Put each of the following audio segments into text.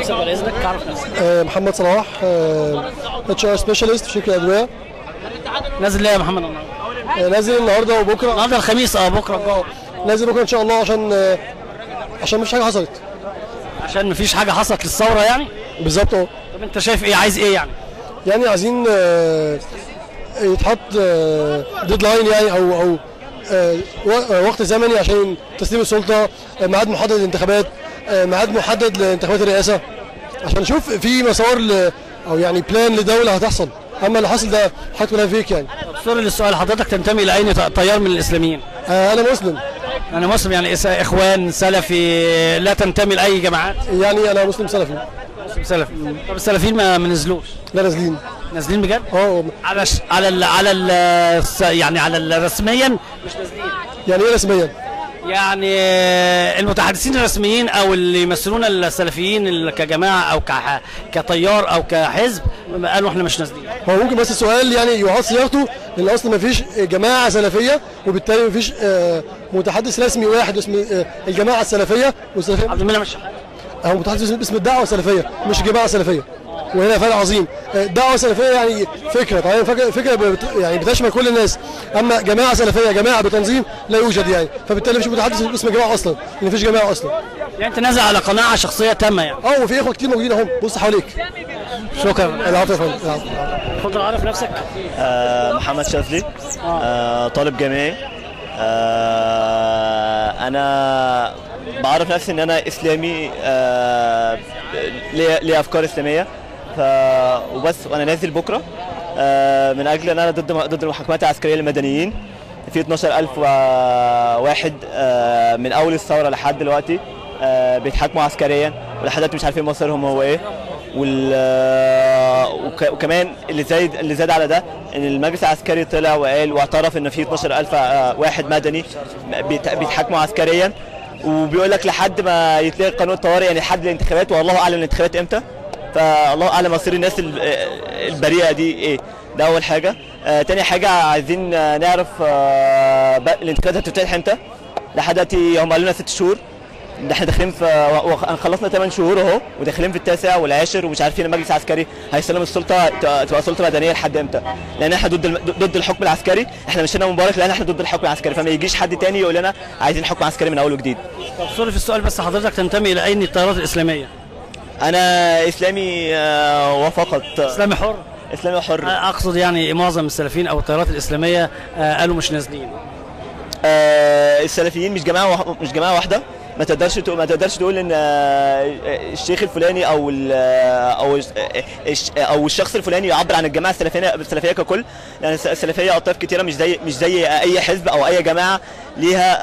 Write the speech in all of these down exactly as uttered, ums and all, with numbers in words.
نفسك ولا اذنك؟ تعرف نفسك. آه محمد صلاح، اتش ار سبيشالست في شركه ادويه. نازل ليه يا محمد النهارده؟ آه نازل النهارده وبكره. النهارده الخميس اه بكره اه نازل بكره ان شاء الله عشان آه عشان مفيش حاجه حصلت. عشان مفيش حاجه حصلت للثوره يعني؟ بالظبط اه. طب انت شايف ايه؟ عايز ايه يعني؟ يعني عايزين آه يتحط آه ديدلاين يعني او او آه وقت زمني عشان تسليم السلطه، آه ميعاد محدد للانتخابات، آه ميعاد محدد لانتخابات الرئاسه، عشان نشوف في مسار ل او يعني بلان لدوله هتحصل. اما اللي حصل ده حاجه كلها فيك يعني. سوري للسؤال، حضرتك تنتمي الى اي تيار من الاسلاميين؟ آه انا مسلم. انا مسلم يعني اخوان سلفي، لا تنتمي لاي جماعات؟ يعني انا مسلم سلفي. مسلم سلفي. طب السلفيين ما نزلوش؟ لا نازلين. نازلين بجد؟ اه على ش... على ال... على ال... يعني على ال... رسميا مش نازلين. يعني ايه رسميا؟ يعني المتحدثين الرسميين او اللي يمثلون السلفيين كجماعه او ك... كتيار او كحزب قالوا احنا مش نازلين. هو ممكن بس السؤال يعني يعاد صياغته، لان اصلا ما فيش جماعه سلفيه، وبالتالي ما فيش متحدث رسمي واحد اسم الجماعه السلفيه والسلفيه. عبد المنعم مش هو متحدث باسم الدعوه السلفيه مش جماعه سلفيه، وهنا فرق عظيم. دعوه سلفيه يعني فكره، طبعا فكره بت يعني بتشمل كل الناس، اما جماعه سلفيه جماعه بتنظيم لا يوجد يعني، فبالتالي مش متحدث باسم جماعه اصلا، لان مفيش جماعه اصلا. يعني انت نازل على قناعه شخصيه تامه يعني؟ اه وفي اخوه كتير موجودين اهم، بص حواليك. شكرا. العفو يا فندم. اتفضل عرف نفسك. آه محمد شاذلي، آه طالب جامعي. آه انا بعرف نفسي ان انا اسلامي، آه لي افكار اسلاميه، ف وبس. وانا نازل بكره آه من اجل ان انا ضد ضد المحاكمات العسكريه للمدنيين. في اتناشر ألف واحد آه من اول الثوره لحد دلوقتي آه بيتحاكموا عسكريا، ولحد دلوقتي مش عارفين مصيرهم هو ايه. وال وكمان اللي زايد اللي زاد على ده ان المجلس العسكري طلع وقال واعترف ان في اتناشر ألف واحد مدني بيتحاكموا عسكريا، وبيقول لك لحد ما يتلغي قانون الطوارئ، يعني لحد الانتخابات، والله اعلم الانتخابات امتى، فالله اعلم مصير الناس البريئه دي ايه. ده اول حاجه. آه تاني حاجه عايزين نعرف آه الانتخابات هتتفتح امتى. لحد دلوقتي هم قالوا لنا ست شهور، احنا داخلين في خلصنا ثمان شهور اهو، وداخلين في التاسع والعاشر، ومش عارفين المجلس العسكري هيسلم السلطه تبقى سلطه مدنيه لحد امتى، لان احنا ضد ضد الحكم العسكري. احنا مشينا مبارك لان احنا ضد الحكم العسكري، فما يجيش حد تاني يقول لنا عايزين حكم عسكري من اول وجديد. طب سوري في السؤال بس، حضرتك تنتمي الى اي التيارات الاسلاميه؟ انا اسلامي وفقط. اسلامي حر؟ اسلامي حر. اقصد يعني معظم السلفيين او التيارات الاسلاميه قالوا مش نازلين. آه السلفيين مش جماعه مش جماعه واحده. ما تقدرش تقول ما تقدرش تقول ان الشيخ الفلاني او او او الشخص الفلاني يعبر عن الجماعه السلفيه السلفيه ككل، لان يعني السلفيه اطياف كتيره، مش زي مش زي اي حزب او اي جماعه ليها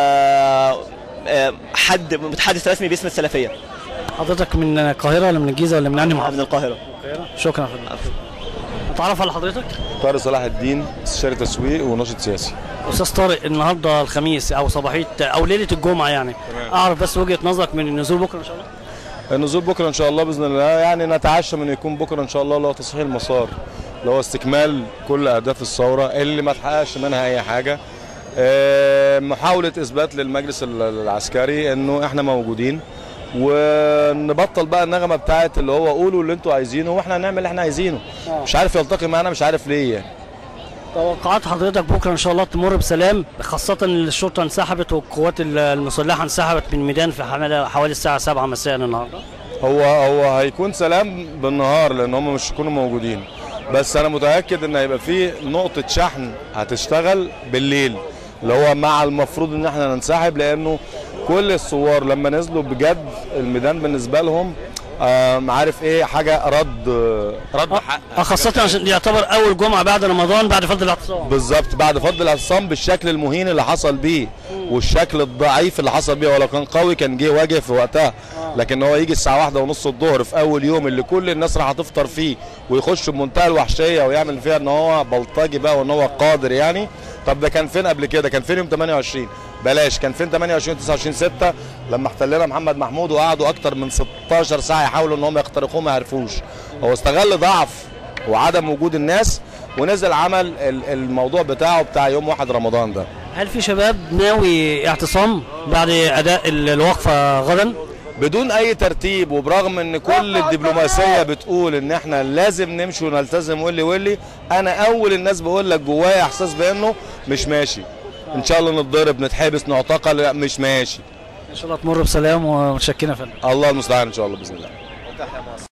حد متحدث رسمي باسم السلفيه. حضرتك من القاهره ولا من الجيزه ولا من انهي محافظه؟ من القاهره. شكرا حضرتك. اتعرف على حضرتك؟ طارق صلاح الدين، استشاري تسويق وناشط سياسي. استاذ طارق، النهارده الخميس او صباحيه او ليله الجمعه يعني، تمام. اعرف بس وجهه نظرك من النزول بكره ان شاء الله؟ النزول بكره ان شاء الله باذن الله، يعني نتعشى من يكون بكره ان شاء الله اللي هو تصحيح المسار، اللي هو استكمال كل اهداف الثوره اللي ما اتحققش منها اي حاجه. محاوله اثبات للمجلس العسكري انه احنا موجودين، ونبطل بقى النغمه بتاعت اللي هو قولوا اللي انتوا عايزينه واحنا هنعمل اللي احنا عايزينه. آه. مش عارف يلتقي معانا، مش عارف ليه يعني. توقعات حضرتك بكره ان شاء الله تمر بسلام، خاصه ان الشرطه انسحبت والقوات المسلحه انسحبت من الميدان في حوالي الساعه سبعة مساء النهارده؟ هو هو هيكون سلام بالنهار لان هم مش هيكونوا موجودين، بس انا متاكد ان هيبقى في نقطه شحن هتشتغل بالليل، اللي هو مع المفروض ان احنا ننسحب، لانه كل الثوار لما نزلوا بجد الميدان بالنسبه لهم آه عارف ايه، حاجه رد رد حق، خاصه عشان يعتبر اول جمعه بعد رمضان بعد فرض الاعتصام. بالظبط، بعد فرض الاعتصام بالشكل المهين اللي حصل بيه والشكل الضعيف اللي حصل بيه، ولو كان قوي كان جه واجه في وقتها. لكن هو يجي الساعه واحدة ونص الظهر في اول يوم اللي كل الناس راح تفطر فيه، ويخش بمنتهى الوحشيه ويعمل فيها ان هو بلطجي بقى وان هو قادر يعني. طب ده كان فين قبل كده؟ كان فين يوم تمانية وعشرين؟ بلاش، كان فين تمانية وعشرين تسعة وعشرين ستة لما احتلنا محمد محمود وقعدوا اكتر من ستاشر ساعه يحاولوا ان هم يخترقوه ما عرفوش. هو استغل ضعف وعدم وجود الناس ونزل عمل الموضوع بتاعه بتاع يوم واحد رمضان ده. هل في شباب ناوي اعتصام بعد اداء الوقفه غدا؟ بدون اي ترتيب، وبرغم ان كل الدبلوماسيه بتقول ان احنا لازم نمشي ونلتزم واللي واللي انا اول الناس بقول لك جوايا احساس بانه مش ماشي. ان شاء الله نتضرب، نتحبس، نعتقل، لا مش ماشي. ان شاء الله تمر بسلام ومتشكرين يا فندم. الله المستعان ان شاء الله باذن الله.